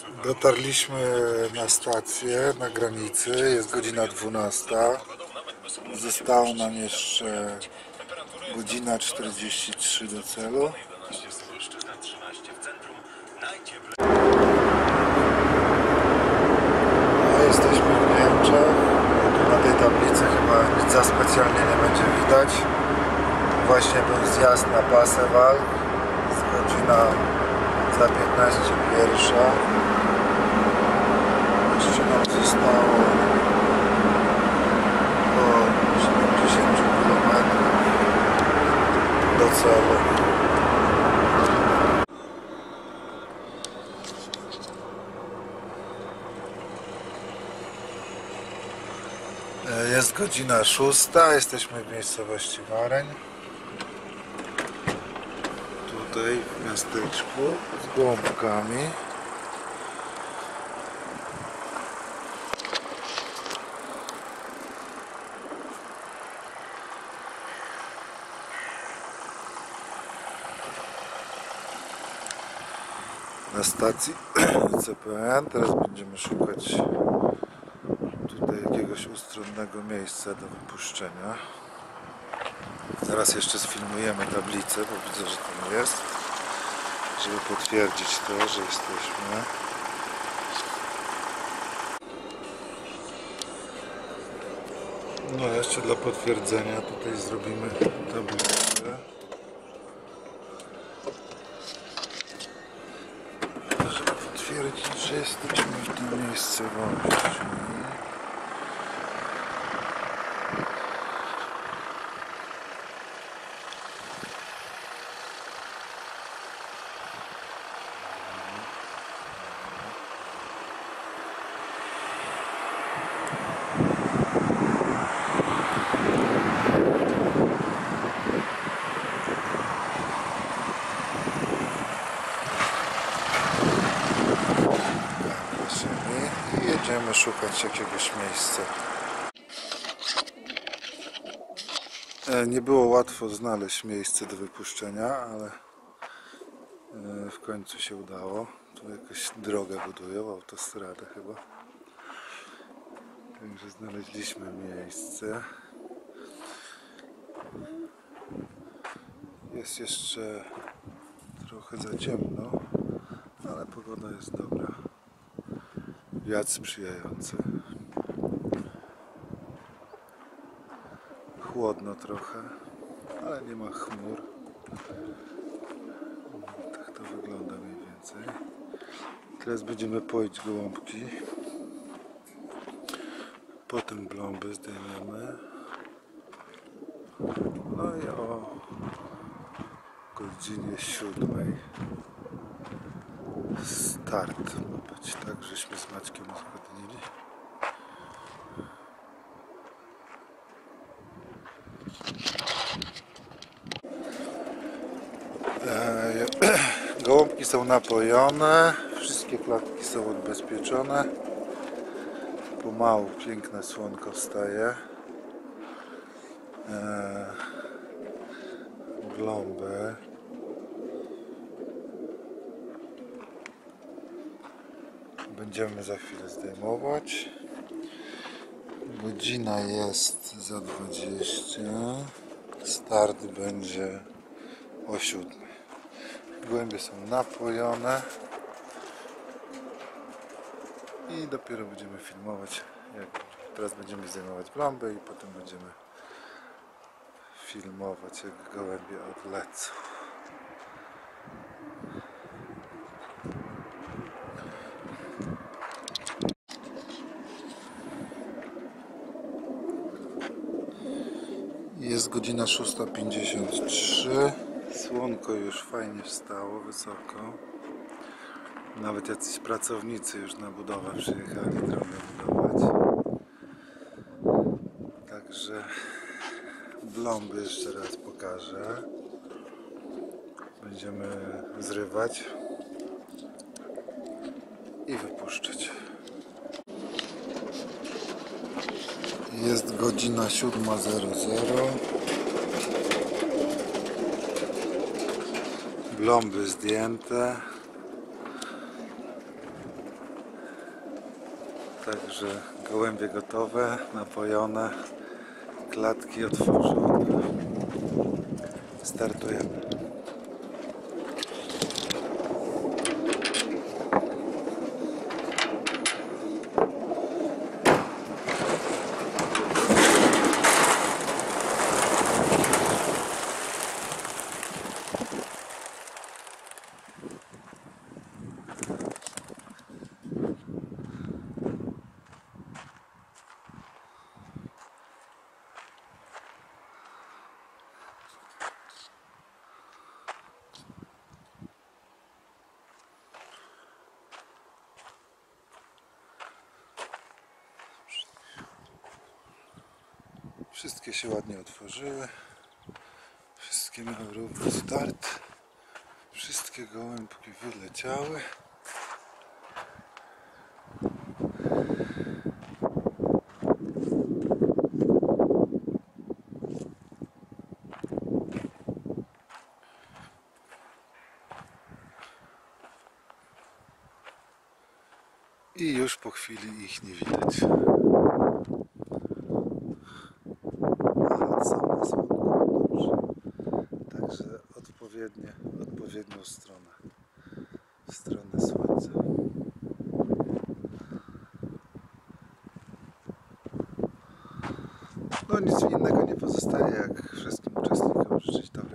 Dotarliśmy na stację, na granicy, jest godzina 12. Zostało nam jeszcze godzina 43 do celu. No, jesteśmy w Niemczech. Tu na tej tablicy chyba nic za specjalnie nie będzie widać. Właśnie był zjazd na Pasewal. Jest godzina za 15 pierwsza. Jeszcze nam zostało około 70 km do celu. Jest godzina 6, jesteśmy w miejscowości Wareń. Tutaj w miasteczku z gołąbkami. Na stacji CPN. Teraz będziemy szukać tutaj jakiegoś ustronnego miejsca do wypuszczenia. Zaraz jeszcze sfilmujemy tablicę, bo widzę, że tam jest, żeby potwierdzić to, że jesteśmy. No jeszcze dla potwierdzenia tutaj zrobimy tablicę. Żeby potwierdzić, że jesteśmy w tej miejscowości. I jedziemy szukać jakiegoś miejsca. Nie było łatwo znaleźć miejsce do wypuszczenia, ale w końcu się udało. Tu jakaś drogę budują, autostradę chyba. Także znaleźliśmy miejsce. Jest jeszcze trochę za ciemno, ale pogoda jest dobra. Wiatr sprzyjający. Chłodno trochę, ale nie ma chmur. Tak to wygląda mniej więcej. Teraz będziemy poić gołąbki. Potem glomby zdejmiemy. No i o godzinie 7 start ma być, tak żeśmy z Maćkiem uzgodnili. Gołąbki są napojone, wszystkie klatki są odbezpieczone. Pomału piękne słonko wstaje. Glomby. Będziemy za chwilę zdejmować. Godzina jest za 20. Start będzie o 7. Gołębie są napojone. I dopiero będziemy filmować. Teraz będziemy zdejmować glomby i potem będziemy filmować, jak gołębie odlecą. Jest godzina 6:53. Słonko już fajnie wstało, wysoko. Nawet jacyś pracownicy już na budowę przyjechali drogę budować. Także glomby jeszcze raz pokażę. Będziemy zrywać i wypuszczać. Jest godzina 7:00. Glomby zdjęte. Także gołębie gotowe, napojone, klatki otworzone. Startujemy. Wszystkie się ładnie otworzyły. Wszystkie miały równy start. Wszystkie gołębki wyleciały. I już po chwili ich nie widać. Ale są na słonku, dobrze. Także odpowiednią stronę. W stronę słońca. No nic innego nie pozostaje, jak wszystkim uczestnikom życzyć